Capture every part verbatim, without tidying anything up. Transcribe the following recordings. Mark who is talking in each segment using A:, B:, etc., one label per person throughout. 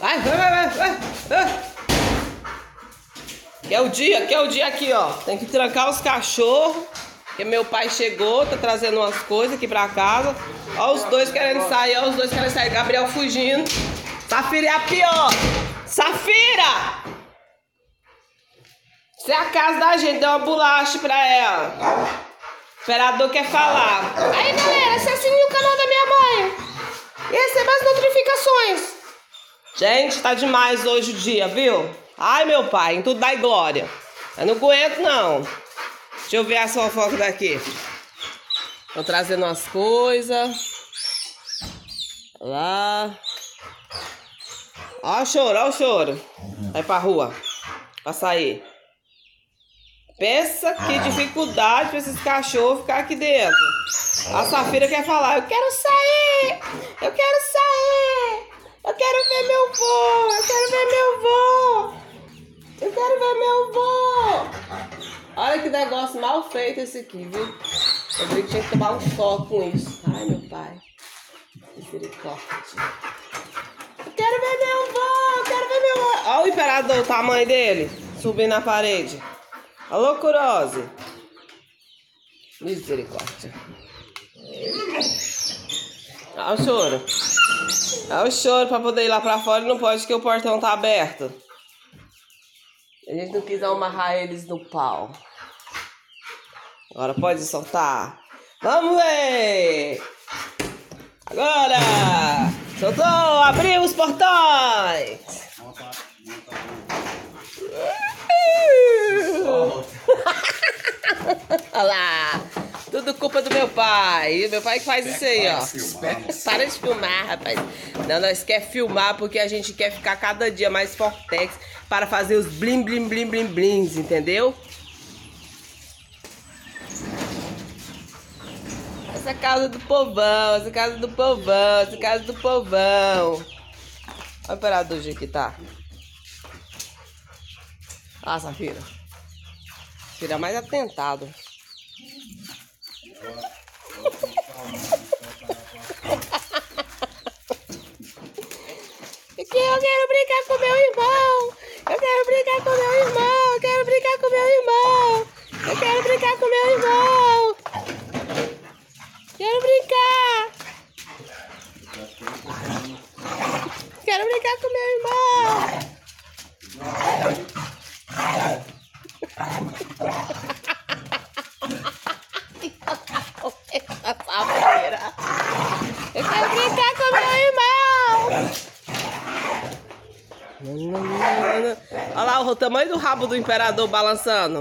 A: Vai, vai, vai, vai, vai. Que é o dia, que é o dia aqui, ó. Tem que trancar os cachorros. Porque meu pai chegou, tá trazendo umas coisas aqui pra casa. Ó os dois querendo sair, ó os dois querendo sair. Gabriel fugindo. Safira é a pior. Safira! Se é a casa da gente, deu uma bolacha pra ela. O imperador quer falar. Aí, galera, se assine o canal da minha mãe e receba as notificações. Gente, tá demais hoje o dia, viu? Ai, meu pai, em tudo dá glória. Eu não aguento, não. Deixa eu ver as fofocas daqui. Tô trazendo umas coisas. Lá. Ó o choro, ó o choro. Vai pra rua. Pra sair. Pensa que dificuldade pra esses cachorros ficar aqui dentro. A Safira quer falar. Eu quero sair. Eu quero sair. Eu quero ver meu vô. Eu quero ver meu vô. Eu quero ver meu vô. Olha que negócio mal feito esse aqui, viu? Eu vi que tinha que tomar um choque com isso. Ai, meu pai. Misericórdia. Eu quero ver meu vô. Eu quero ver meu vô. Olha o imperador, o tamanho dele. Subindo na parede. Alô, Curose. Misericórdia. Olha o choro. Olha o choro pra poder ir lá pra fora e não pode que o portão tá aberto. A gente não quis amarrar eles no pau. Agora pode soltar. Vamos ver. Agora. Soltou. Abriu os portões. Olha lá. Tudo culpa do meu pai. Meu pai que faz isso aí, ó. Para de filmar, rapaz. Não, nós quer filmar porque a gente quer ficar cada dia mais fortex para fazer os blim, blim, blim, blim, blims, entendeu? Essa é a casa do povão, essa é a casa do povão, essa é a casa do povão. Olha o imperador de que tá. Ah, Safira. Safira mais atentado. Porque eu quero brincar com meu irmão. Eu quero brincar com meu irmão. Eu quero brincar com meu irmão. Eu quero brincar com meu irmão. Quero brincar. Quero brincar com meu irmão. Eu quero brincar com meu irmão. Olha lá o tamanho do rabo do imperador balançando.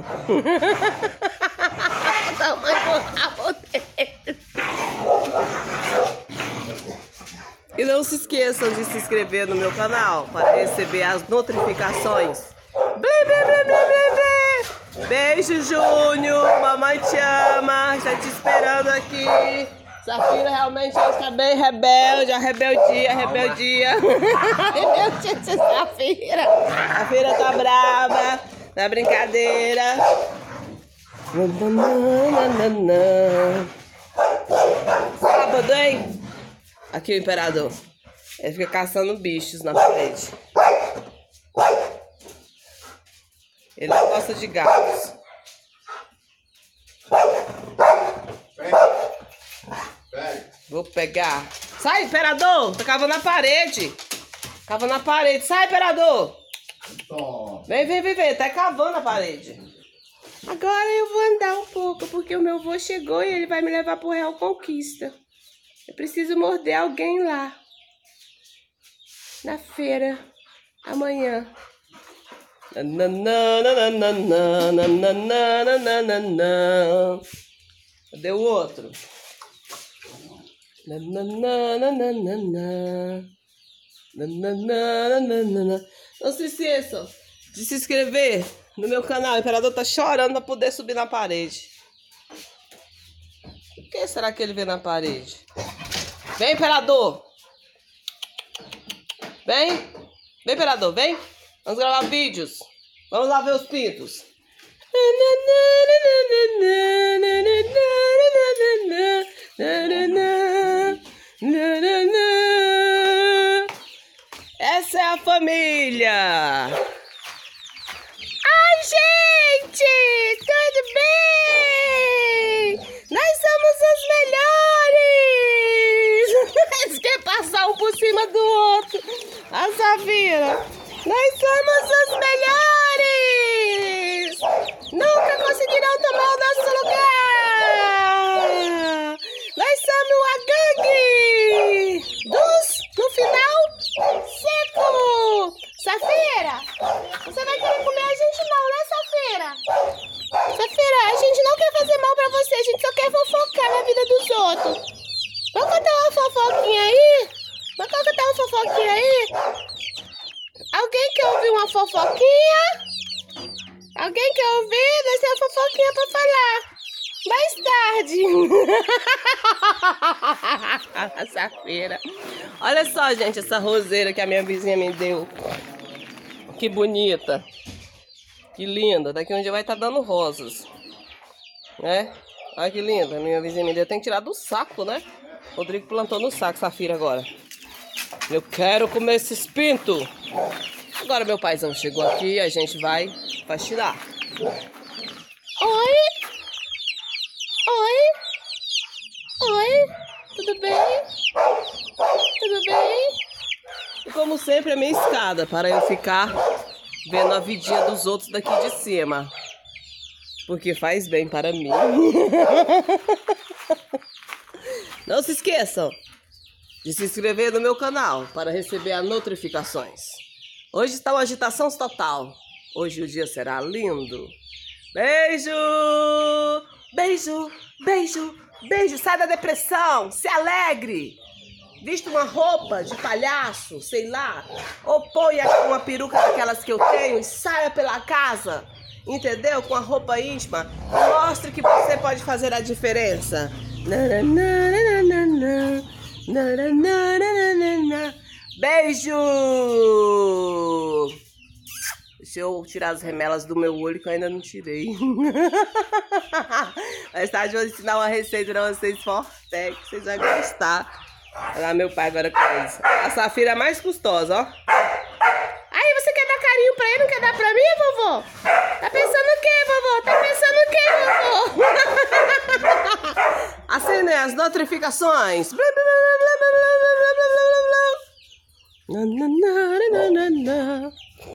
A: O tamanho do rabo dele. E não se esqueçam de se inscrever no meu canal para receber as notificações. Blim, blim, blim, blim, blim, blim. Beijo, Júnior. Mamãe te ama. Está te esperando aqui. Safira realmente está bem rebelde. A rebeldia, a rebeldia. Rebeldia de Safira. Safira tá brava. Na brincadeira. Sábado, hein? Aqui o imperador. Ele fica caçando bichos na parede. Ele não gosta de gatos. Vou pegar. Sai, imperador! Tá cavando na parede. Cavando na parede. Sai, imperador! Vem, vem, vem, vem. Tá cavando a parede. Agora eu vou andar um pouco, porque o meu avô chegou e ele vai me levar pro Real Conquista. Eu preciso morder alguém lá. Na feira. Amanhã. Cadê o outro? Não se esqueçam de se inscrever no meu canal. O imperador tá chorando pra poder subir na parede. O que será que ele vê na parede? Vem, imperador! Vem! Vem, imperador, vem! Vamos gravar vídeos. Vamos lá ver os pintos. Essa é a família! Ai, gente! Tudo bem? Nós somos os melhores! Eles querem passar um por cima do outro. A Safira. Nós somos os melhores! Nunca conseguirão tomar o nosso lugar! Nós somos a gangue dos, no final, seco! Safira, você vai querer comer a gente não, né, Safira? Safira, a gente não quer fazer mal pra você, a gente só quer fofocar na vida dos outros. Vamos contar uma fofoquinha aí? Vamos contar uma fofoquinha aí? Alguém quer ouvir uma fofoquinha? Alguém quer ouvir? Deixa uma fofoquinha pra falar. Mais tarde. Safira. Olha só, gente, essa roseira que a minha vizinha me deu. Que bonita. Que linda. Daqui um dia vai estar dando rosas. Né? Olha que linda. A minha vizinha me deu. Tem que tirar do saco, né? Rodrigo plantou no saco, Safira, agora. Eu quero comer esses pintos. Agora meu paizão chegou aqui e a gente vai faxinar. Oi? Oi? Oi? Tudo bem? Tudo bem? E como sempre, a minha escada para eu ficar vendo a vidinha dos outros daqui de cima. Porque faz bem para mim. Não se esqueçam de se inscrever no meu canal para receber as notificações. Hoje está uma agitação total. Hoje o dia será lindo. Beijo! Beijo! Beijo! Beijo! Sai da depressão! Se alegre! Vista uma roupa de palhaço, sei lá. Ou ponha uma peruca daquelas que eu tenho e saia pela casa. Entendeu? Com a roupa íntima. E mostre que você pode fazer a diferença. Beijo! Deixa eu tirar as remelas do meu olho que eu ainda não tirei. Mais tarde eu vou ensinar uma receita pra vocês forte, que vocês vão gostar. Olha lá meu pai agora com isso. A Safira é mais custosa, ó. Aí, você quer dar carinho pra ele, não quer dar pra mim, vovô? Tá pensando o quê, vovô? Tá pensando o quê, vovô? Assim, né? As notificações. Na, na, na, na, na, na.